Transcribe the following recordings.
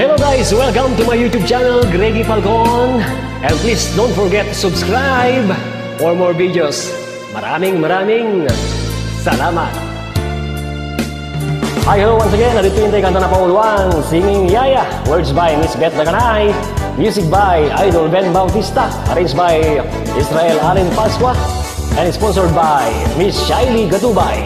Hello guys! Welcome to my YouTube channel, Greggy Falcon. And please don't forget to subscribe for more videos. Maraming salamat! Hi, hello once again. Narito yung kanta na pauluan, Singing Yaya. Words by Miss Beth Daganay. Music by Idol Ben Bautista. Arranged by Israel Allen Pasqua. And sponsored by Miss Shailey Gatubay.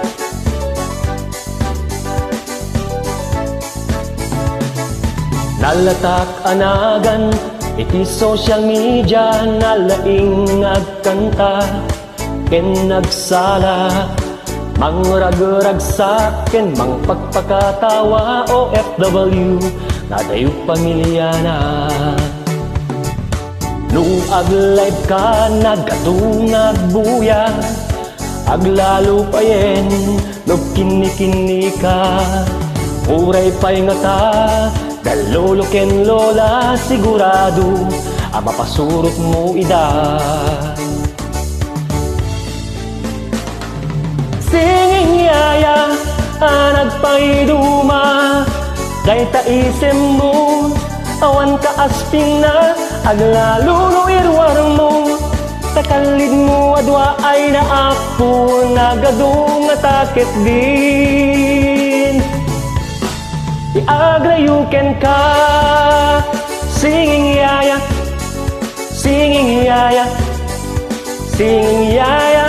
Nalatak anagan, iti social media, nalaing agkanta, ken nagsala, mangrag-rag sakin, mang pagpakatawa, OFW, nadayo pamilya na. Nung ag-live ka, nagatungag buya, aglalo pa yen, no kini-kini ka, uray pa'y ngata, dalolo ken lola sigurado ang mapasurot mo ida. Singing Yaya nagpaiduma day taisem mo awan ka asping na aglalo no irwar mo takalid mo adwa ay naapo nagadong atakit din. Iagrayuken ka, Singing Yaya, Singing Yaya, Singing Yaya.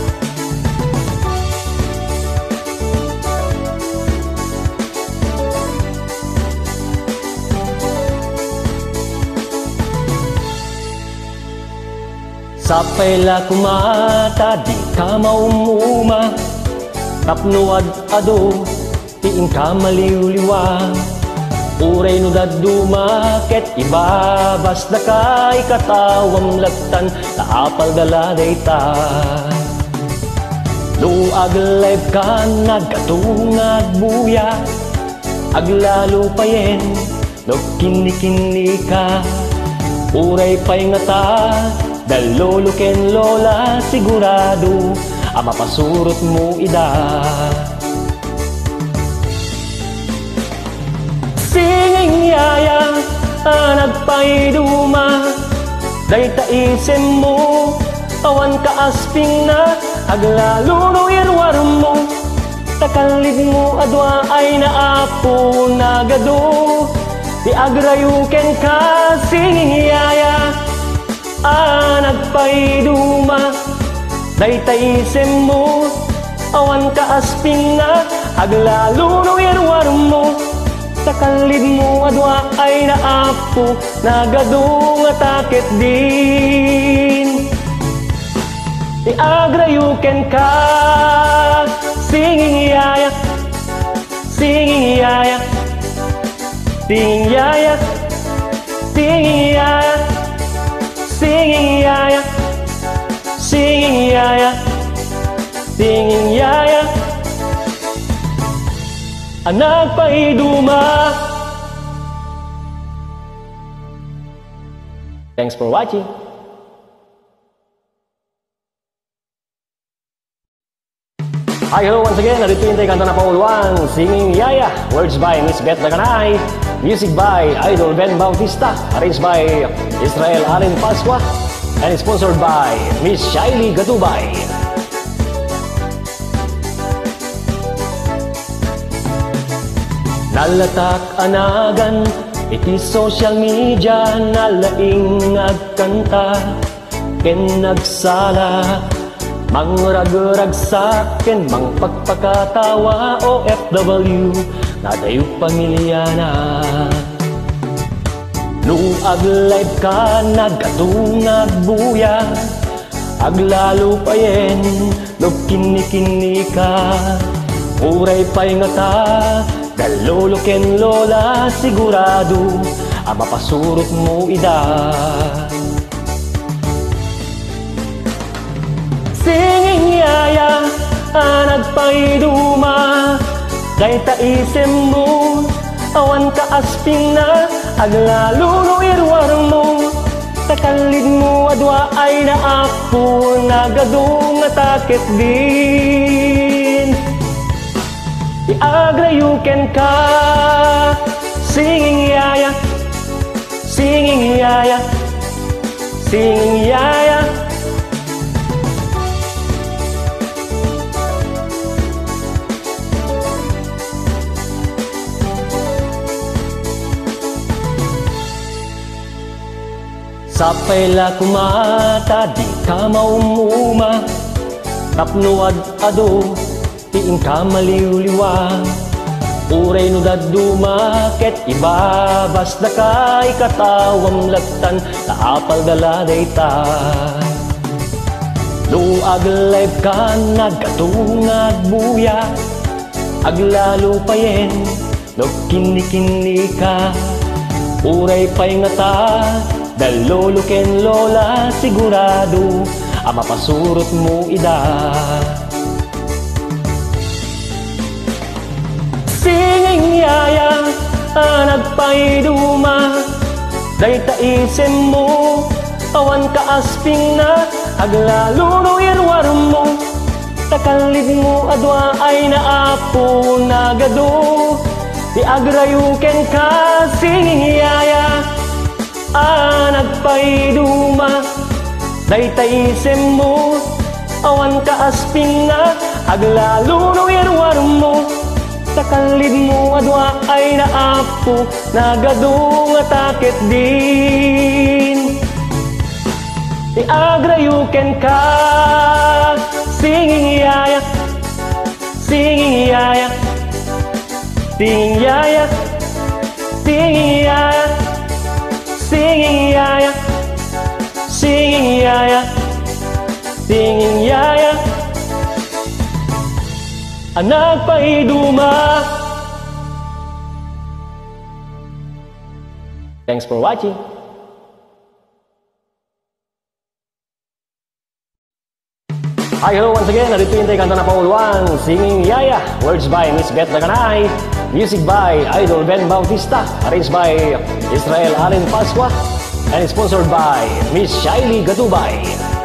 Sa pela kumata, di ka maumuma, tapnuad ado, tiin ka maliw-liwa, uray no daduma, ket ibabas na kay katawang lagtan, naapal daladay ta. No ag-live ka, nagkatungag buya, aglalo pa yen, no kini-kini ka, uray pa'y ngata, dalolo ken lola sigurado, ang mapasurot mo ida. Singing Yaya nagpaiduma day taisem mo awan ka asping na aglalo no irwar mo takalid mo adwa ay naapo nagado di agrayuken ka. Singing Yaya nagpaiduma day taisem mo awan ka asping na aglalo no irwar mo takalid mo adwa ay naapo nagadong atakit din. Iagrayuken ka, Singing Yaya, Singing Yaya, Singing Yaya, Singing Yaya, Singing Yaya, Singing Yaya, Singing Yaya. Anak paiduma. Thanks for watching. Hi, hello once again. Narito yung kanta na pauluan, Singing Yaya. Words by Miss Beth Daganay. Music by Idol Ben Bautista. Arranged by Israel Allen Pasqua. And sponsored by Miss Shailey Gatubay. Nalatak anagan, iti social media, nalaing agkanta, ken nagsala, mangrag-rag sakin, mang pagpakatawa, OFW, nadayo pamilya na. Nung ag-live ka, nagatungag buya, aglalo pa yen, no kini-kini ka, uray pa'y ngata, dalolo ken lola sigurado ang mapasurot mo ida. Singing Yaya nagpaiduma day taisem mo awan ka asping na aglalo no irwar mo takalid mo adwa ay naapo nagadong atakit din. Iagrayuken ka, Singing yaya, singing yaya, singing yaya. Sapay la kumata, di ka maumuma, tapnuad ado, tiin ka maliwliwa. Uray no daduma, ket ibabas da kay katawam lagtan, naapal dala daytay. Do aglayb ka, nagkatungag buya, aglalo payen, no kini-kini ka. Uray pay nga ta, dalolo ken lola, sigurado, mapasurot mo ida. Singing yaya, nagpaiduma, dayta isem mo, awan ka asping na, aglalo no yanwarum mo, takalid mo adwa ay naapo nagado, di agrayuken ka, singing yaya. Nagpaiduma, dayta isem mo, awan ka asping na, aglalo no yanwarum mo, takalid mo adwa ay naapo nagadong atakit din. Iagrayuken ka, singing yaya, singing yaya, singing yaya, singing yaya, singing yaya, singing yaya, singing yaya. Nagpaiduma. Thanks for watching. Hi, hello once again. Narito yung kanta na Pauluan, Singing Yaya. Words by Miss Beth Laganay. Music by Idol Ben Bautista. Arranged by Israel Allen Pasqua. And sponsored by Miss Shailey Gatubay.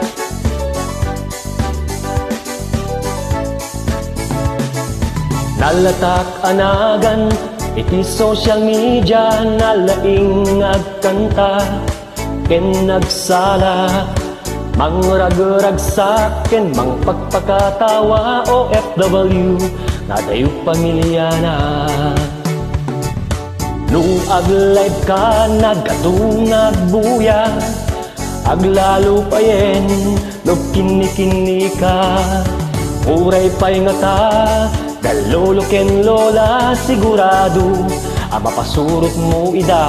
Nalatak anagan, iti social media, nalaing agkanta, ken nagsala, mangrag-ragsak, ken mangpagpakatawa, OFW, natayo pamilya na. Nung aglive ka, nagkatungag buya, aglalo payen, no kini-kini ka, uray pa'y nga ta, dalolo ken lola, sigurado, mapasurot mo ida.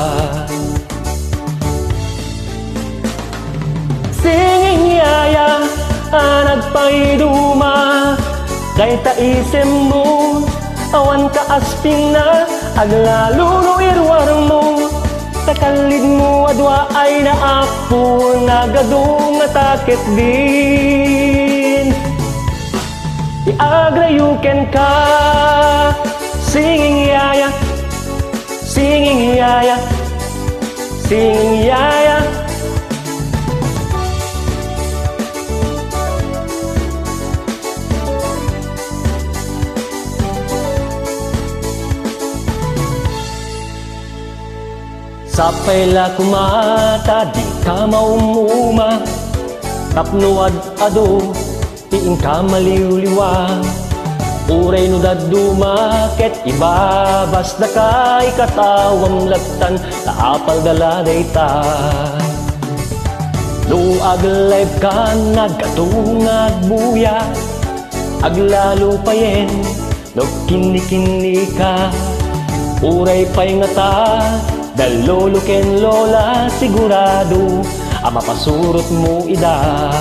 Singing yaya, nagpaiduma, dayta isem mo, awan ka asping na, aglalo no irwarang mo, takalid mo adwa ay naapo nagadong atakit din. Iagrayuken ka, singing yaya, singing yaya, singing yaya. Sapay la kumata, di ka maumuma, tapnuad ado, tiin ka maliwliwa. Uray no daduma, ket ibabas da kay katawam lagtan, naapal dala daytay. Do aglayb ka, nagkatungag buya, aglalo payen, no kini-kini ka. Uray pa'y nga ta, dalolo ken lola, sigurado, mapasurot mo ida.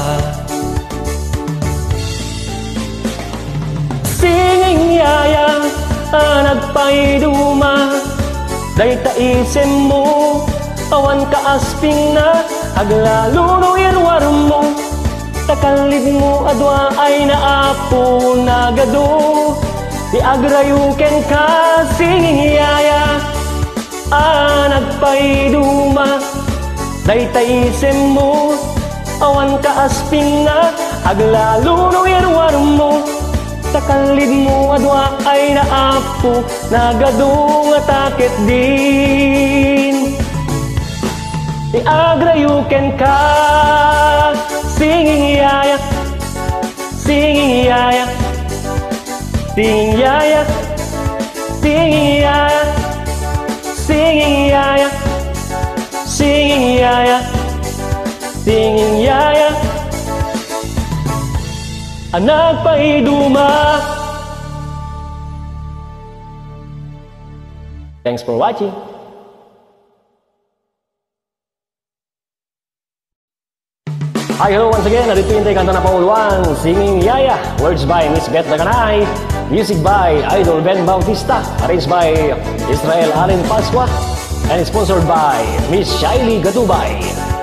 Singing yaya, nagpaiduma, dayta isem mo, awan ka asping na, aglalo no yanwarum mo, takalid mo adwa ay naapo nagado, di agrayuken ka, singing yaya. Nagpaiduma, dayta isem mo, awan ka asping na, aglalo no yanwarum mo, Takalid mo adwa ay naapo, nagadong atakit din. Iagrayuken ka, singing yaya, singing yaya, singing yaya, singing yaya, singing yaya, singing yaya, singing yaya. Anak paiduma. Thanks for watching. Hi, hello once again. Narito yung kanta na Pauluan, Singing Yaya. Words by Miss Beth Laganay. Music by Idol Ben Bautista. Arranged by Israel Allen Pasqua. And sponsored by Miss Shailey Gatubay.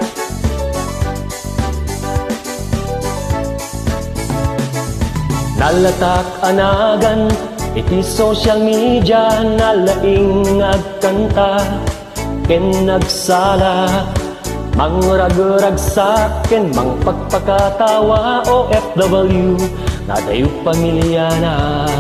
Nalatak anagan, iti social media, nalaing agkanta, ken nagsala, mangrag-rag sa ken mang pagpakatawa OFW, nadayo pamilya na.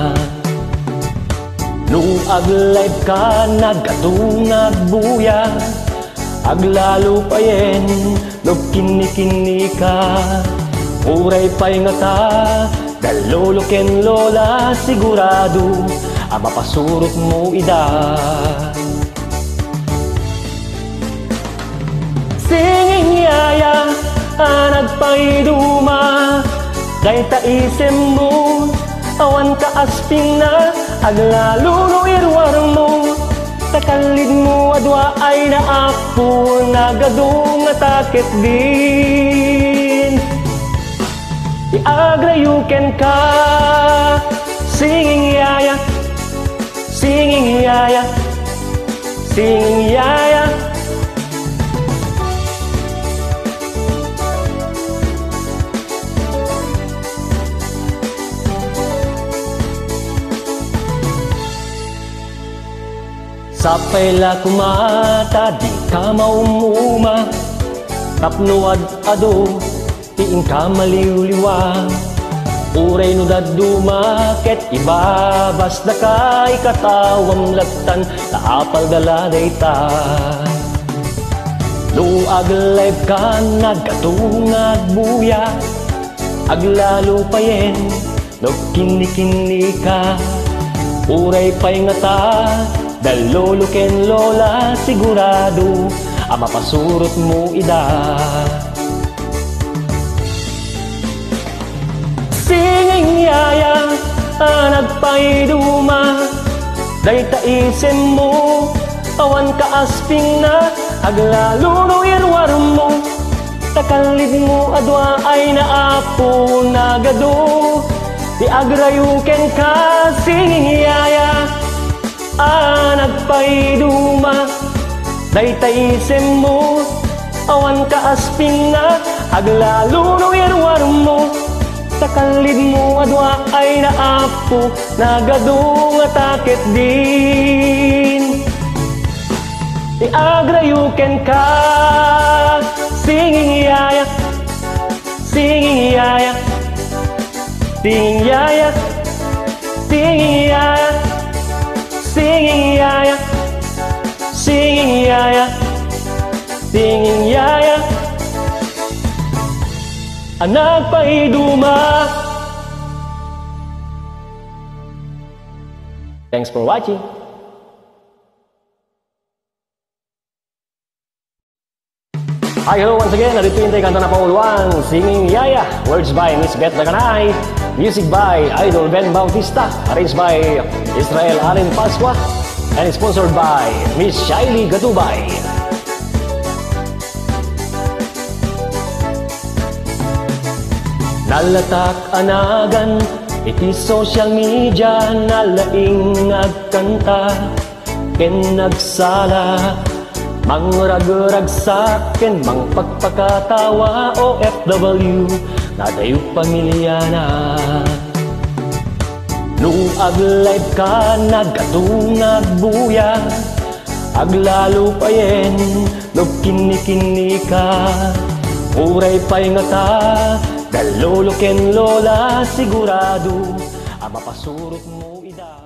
Nung ag-live ka, nagkatong nagbuya, aglalo pa yen, no kini-kini ka, uray pa'y nga ta, dalolo ken lola sigurado, mapasurot mo ida. Singing yaya, nagpaiduma, day taisem mo, awan ka asping na, aglalo no irwar mo, takalid mo adwa ay naapo, nagadong atakit din. Iagrayuken ka, singing yaya, singing yaya, singing yaya. Sa pela kumata, di ka maumuma, tapnuad ado, tiin ka maliw-liwa, uray no daduma, ket ibabas da kay katawang lagtan, naapal daladay ta. No ag-live ka, nagkatong nagbuya, aglalo pa yen, no kini-kini ka, uray pa'y nga ta, dalolo ken lola sigurado, mapasurot mo ida. Singing yaya, nagpaiduma, day taisem mo, awan ka asping na, aglalo no irwar mo, takalid mo adwa ay naapo, nagado, di agrayuken ka, singing yaya, nagpaiduma, day taisem mo, awan ka asping na, aglalo no irwar mo, takalid mo adwa ay naapo, nagadong atakit din. Iagrayuken ka, singing yaya, singing yaya, singing yaya, singing yaya, singing yaya, singing yaya, singing yaya. Anak paiduma. Thanks for watching. Hi, hello once again. Narito yung kanta na Pauluan, Singing Yaya. Words by Miss Beth Laganay. Music by Idol Ben Bautista. Arranged by Israel Allen Pasqua. And sponsored by Miss Shailey Gatubay. Nalatak anagan, iti social media, nalaing agkanta, ken nagsala, mangrag-rag sa ken mang pagpakatawa OFW, nadayo pamilya na. Nung ag-live ka, nagkatong nagbuya, aglalo pa yen, no kini-kini ka, uray pa'y nga ta, dalolo ken lola sigurado, mapasurot mo ida.